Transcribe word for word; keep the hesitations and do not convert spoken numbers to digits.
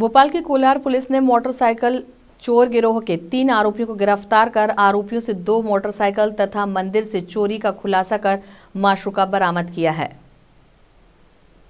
भोपाल की कोलार पुलिस ने मोटरसाइकिल चोर गिरोह के तीन आरोपियों को गिरफ्तार कर आरोपियों से दो मोटरसाइकिल तथा मंदिर से चोरी का खुलासा कर माशूका बरामद किया है।